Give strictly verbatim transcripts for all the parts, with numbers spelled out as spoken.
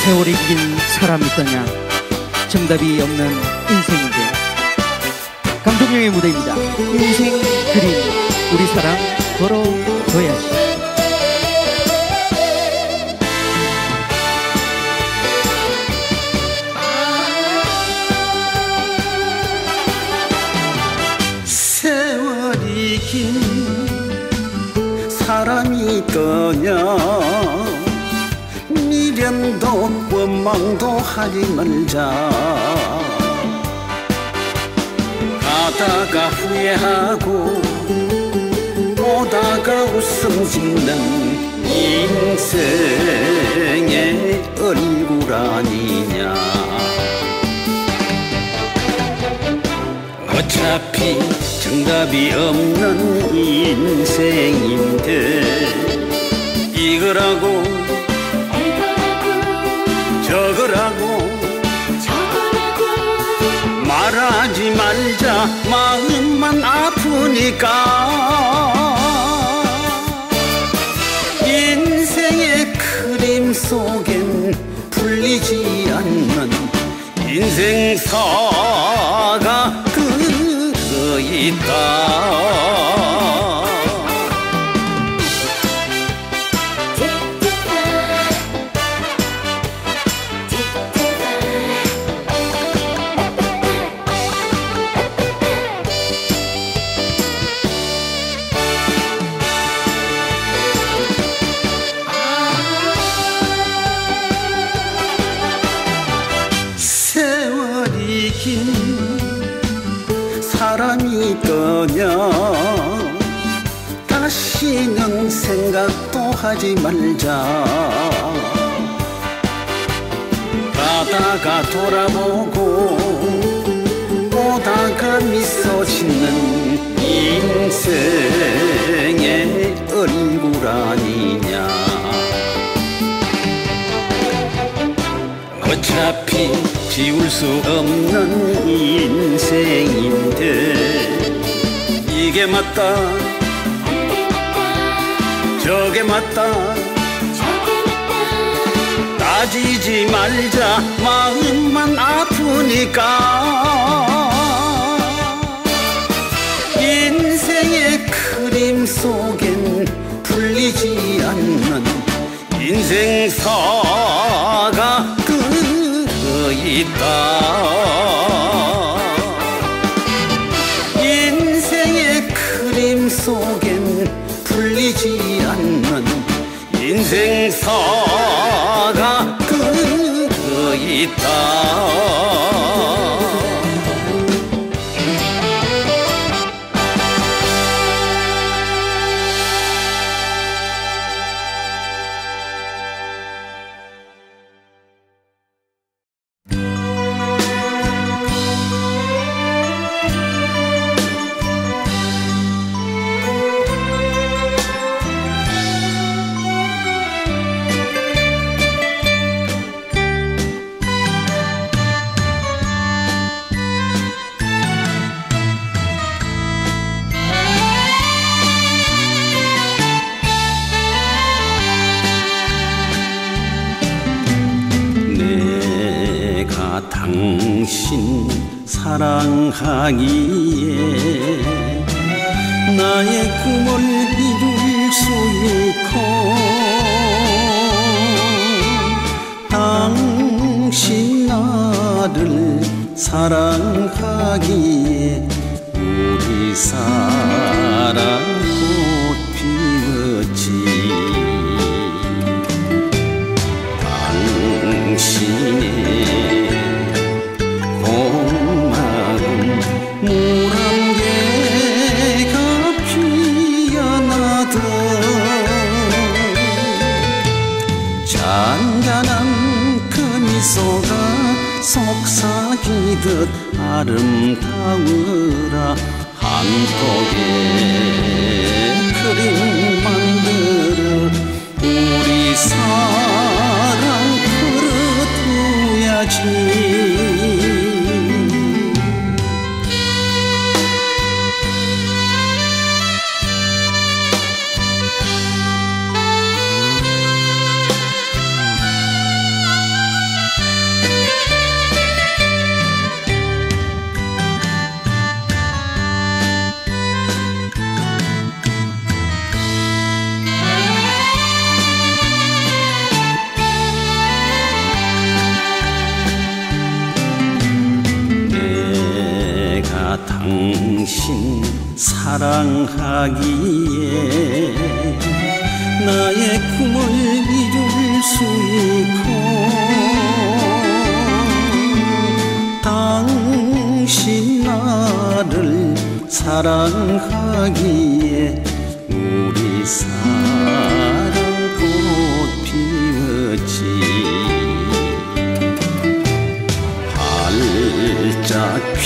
세월이 긴 사람이 있더냐. 정답이 없는 인생인데. 감독님의 무대입니다. 인생 그림 우리 사랑 걸어둬야지. 세월이 긴 사람이 있더냐. 미련도 원망도 하지 말자. 가다가 후회하고 오다가 웃음 짓는 인생의 얼굴 아니냐. 어차피 정답이 없는 인생인데 이거라고 저거라고 말하지 말자. 마음만 아프니까. 인생의 그림 속엔 풀리지 않는 인생사가 들어있다. 세월이 긴 사람이 있더냐. 다시는 생각도 하지 말자. 가다가 돌아보고 오다가 미소 짓는 인생의 얼굴 아니냐. 어차피 지울 수 없는 인생인데 이게 맞다 저게 맞다 따지지 말자. 마음만 아프니까. 인생의 그림 속엔 풀리지 않는 인생사가 있다. 인생의 그림 속엔 풀리지 않는 인생사가 있다. 당신 사랑하기에 나의 꿈을 이룰 수 있고 당신 나를 사랑하기에 우리 사랑 꽃 피웠지. 당신의 물안개가 피어나듯 잔잔한 그 미소가 속삭이듯 아름다워라. 한 폭의 그림 만들어 우리 사랑 풀어둬야지. 사랑하기에 나의 꿈을 이룰 수 있고 당신 나를 사랑하기에 우리 사랑 꽃 피웠지. 활짝 핀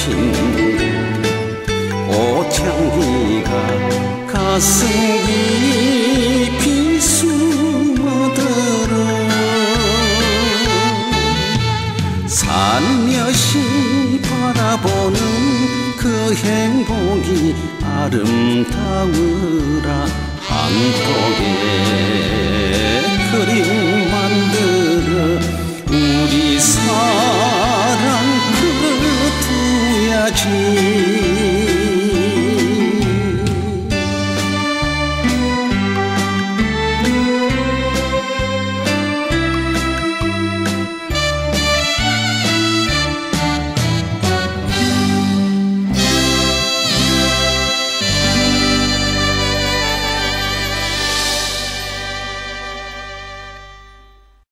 꽃향기가 가슴 깊이 숨어들어 살며시 바라보는 그 행복이 아름다우라. 한 폭의 그림 만들어 우리 사랑 그려두야지.